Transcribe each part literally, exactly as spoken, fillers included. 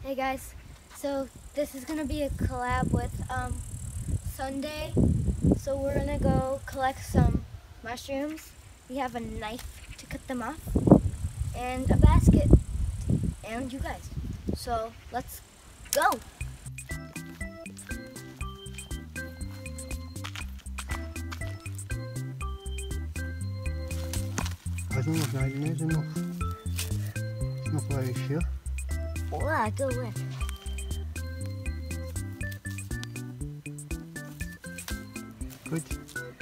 Hey guys, so this is gonna be a collab with um, Sunday. So we're gonna go collect some mushrooms. We have a knife to cut them off and a basket and you guys. So let's go. Also nog naar beneden nog, nog wel eens hier. Wow, go in. Goed.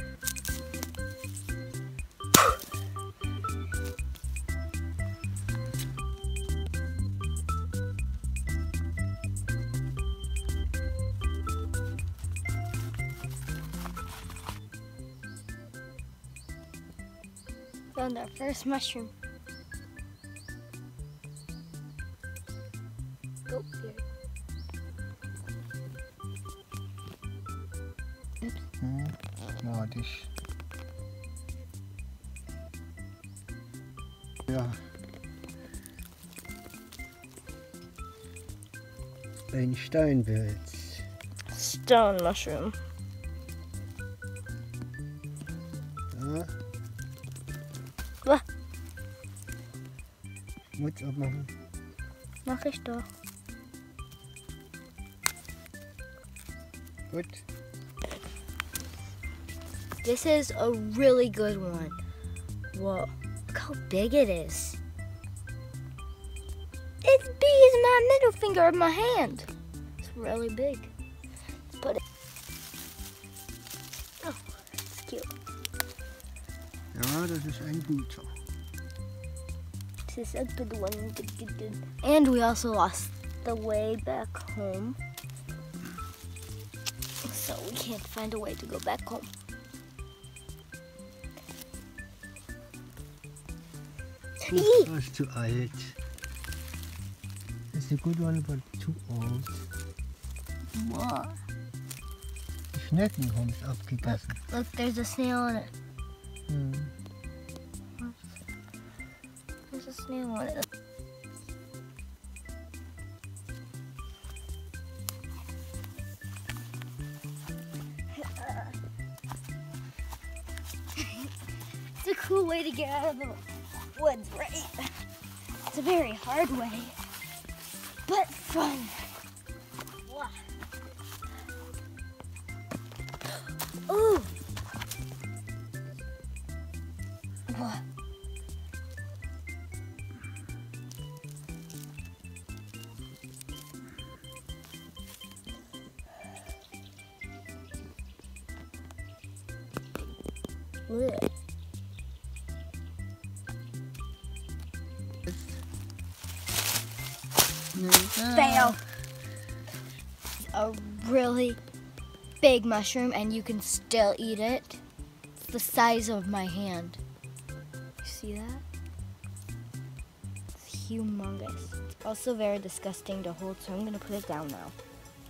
Found our first mushroom. Go here. Oops. Hmm. Nou, het is... Ja. Een steinbeeld. Stone mushroom. Ja. Wah. Moet opmachen. Mach ich doch. Goed. This is a really good one. Whoa, look how big it is. It's big as my middle finger of my hand. It's really big. Let's put it. Oh, it's cute. Ja, dat is een goede. This is a good one. Good, good, good. And we also lost the way back home. So we can't find a way to go back home. That's too old. It's a good one, but too old. What? Die Schneckenhund ist abgegessen. Look, there's a snail on it. Hmm. There's a snail on it. It's a cool way to get out of the woods, right? It's a very hard way, but fun. Wow. Ooh. Wow. Ugh. Fail. A really big mushroom and you can still eat it. It's the size of my hand. You see that? It's humongous. It's also very disgusting to hold, so I'm gonna put it down now.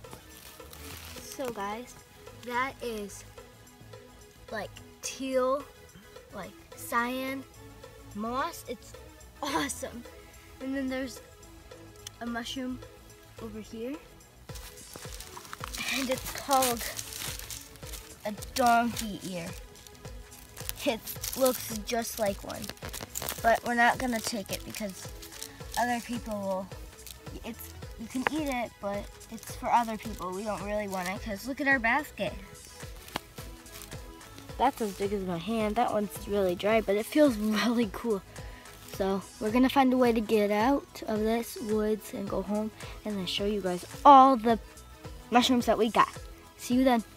So guys, that is like teal, like cyan moss. It's awesome. And then there's a mushroom over here, and it's called a donkey ear. It looks just like one, but we're not gonna take it because other people will. It's you can eat it, but it's for other people. We don't really want it because look at our basket. That's as big as my hand. That one's really dry, but it feels really cool. So we're gonna find a way to get out of this woods and go home and then show you guys all the mushrooms that we got. See you then.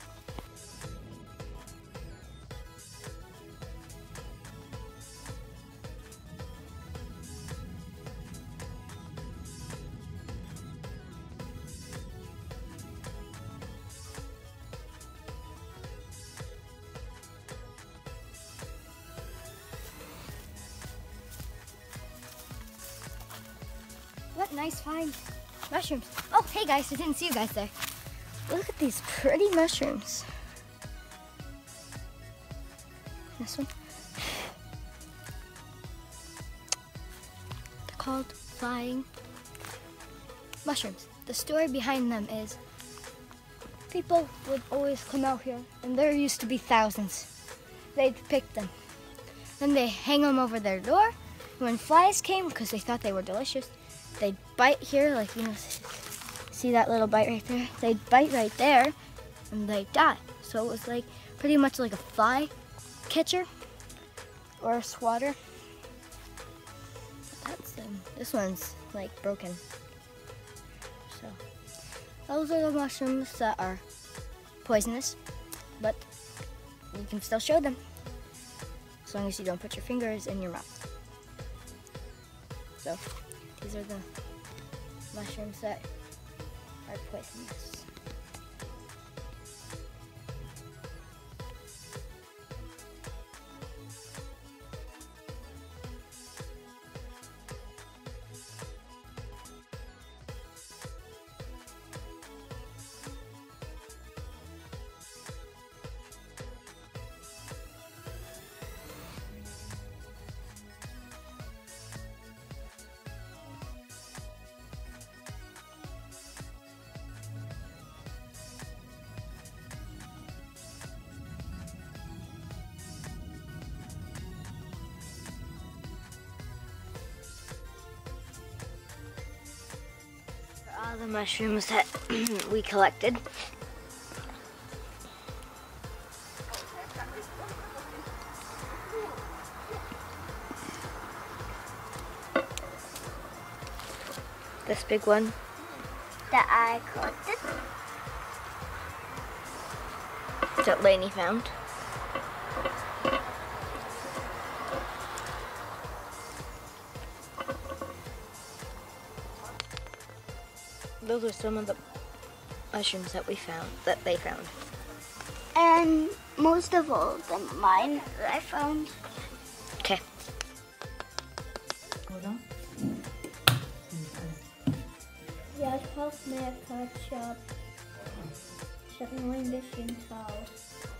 What nice find. Mushrooms. Oh, hey guys, I didn't see you guys there. Look at these pretty mushrooms. This one. They're called flying mushrooms. The story behind them is people would always come out here, and there used to be thousands. They'd pick them. Then they hang them over their door. When flies came, because they thought they were delicious, they'd bite here, like, you know, see that little bite right there? They'd bite right there, and they'd die. So it was like pretty much like a fly catcher or a swatter. That's them. This one's like broken. So those are the mushrooms that are poisonous, but you can still show them as long as you don't put your fingers in your mouth. So these are the mushrooms that are poisonous. All the mushrooms that we collected. This big one that I collected, that Lainey found. Those are some of the mushrooms that we found, that they found. And most of all, the mine that I found. Okay. Jag har med ketchup, köttmojn, bishing sauce.